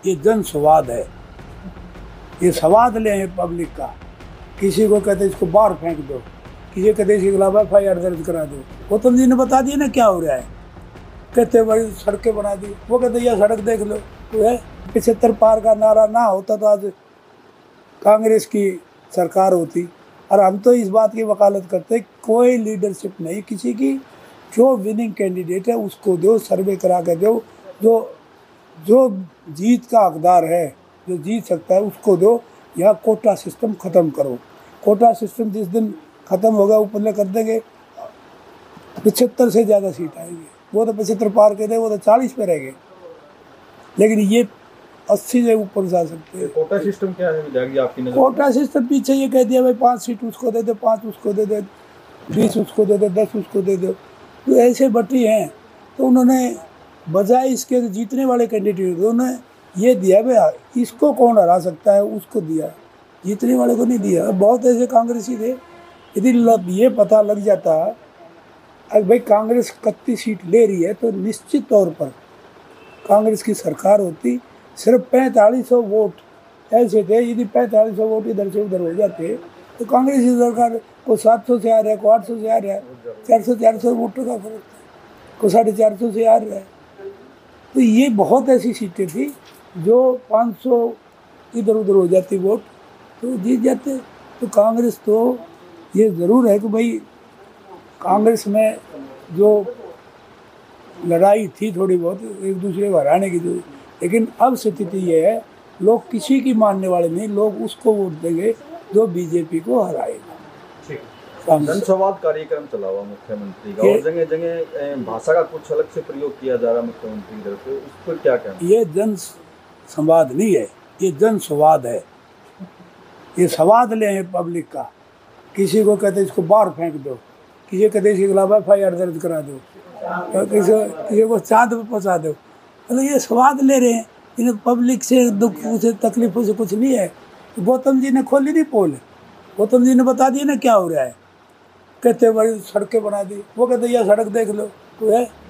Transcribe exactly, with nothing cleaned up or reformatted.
ये जन संवाद है, ये संवाद ले हैं पब्लिक का। किसी को कहते इसको बाहर फेंक दो, किसी को कहते इसके खिलाफ एफ आई आर दर्ज करा दो। गौतम जी ने बता दिया ना क्या हो रहा है, कहते बड़ी सड़कें बना दी, वो कहते यह सड़क देख लो तो है। पिछहत्तर पार का नारा ना होता तो आज कांग्रेस की सरकार होती। और हम तो इस बात की वकालत करते कोई लीडरशिप नहीं किसी की, जो विनिंग कैंडिडेट है उसको दो, सर्वे करा के दो, जो जो जीत का हकदार है, जो जीत सकता है उसको दो। या कोटा सिस्टम ख़त्म करो। कोटा सिस्टम जिस दिन ख़त्म होगा ऊपर कर देंगे, पचहत्तर से ज़्यादा सीट आएंगी। वो तो पचहत्तर पार कर दे, वो तो चालीस पे रह गए, लेकिन ये अस्सी से ऊपर जा सकते हैं। कोटा सिस्टम क्या है विधायक जी आपकी नज़र? कोटा सिस्टम पीछे ये कह दिया भाई पाँच सीट उसको दे दो, पाँच उसको दे दो, बीस उसको दे दो, दस उसको दे दो, तो ऐसे बटी हैं। तो उन्होंने बजाय इसके जीतने वाले कैंडिडेट उन्होंने ये दिया भाई इसको कौन हरा सकता है उसको दिया, जीतने वाले को नहीं दिया। बहुत ऐसे कांग्रेसी थे, यदि ये पता लग जाता अब भाई कांग्रेस इकतीस सीट ले रही है तो निश्चित तौर पर कांग्रेस की सरकार होती। सिर्फ पैंतालीस सौ वोट ऐसे थे, यदि पैंतालीस सौ वोट इधर से उधर हो जाते तो कांग्रेस की सरकार को सात सौ से आ रहा है, को आठ सौ से आ रहा है, चार सौ चार सौ वोटों का फर्क था, को साढ़े चार सौ से आ रहा है। तो ये बहुत ऐसी सीटें थी जो पाँच सौ इधर उधर हो जाती वोट तो जीत जाते। तो कांग्रेस तो ये ज़रूर है कि भाई कांग्रेस में जो लड़ाई थी थोड़ी बहुत एक दूसरे को हराने की, जो लेकिन अब स्थिति ये है लोग किसी की मानने वाले नहीं, लोग उसको वोट देंगे जो बीजेपी को हराएगा। जनसंवाद कार्यक्रम चला हुआ मुख्यमंत्री का और जगह जगह भाषा का कुछ अलग से प्रयोग किया जा रहा मुख्यमंत्री की तरफ से, उस पर क्या कहना? ये जन संवाद नहीं है, ये जन संवाद है, ये संवाद ले हैं पब्लिक का। किसी को कहते इसको बाहर फेंक दो, किसी को कहते इसके खिलाफ एफ आई आर दर्ज करा दो, किसी किसी को चाँद पर पहुँचा दो। मतलब ये संवाद ले रहे हैं, इन्हें पब्लिक से दुख से तकलीफों से कुछ नहीं है। तो गौतम जी ने खोली नहीं पोल, गौतम जी ने बता दिया ना क्या हो रहा है, कहते बड़ी सड़कें बना दी, वो कहते यह सड़क देख लो तो है।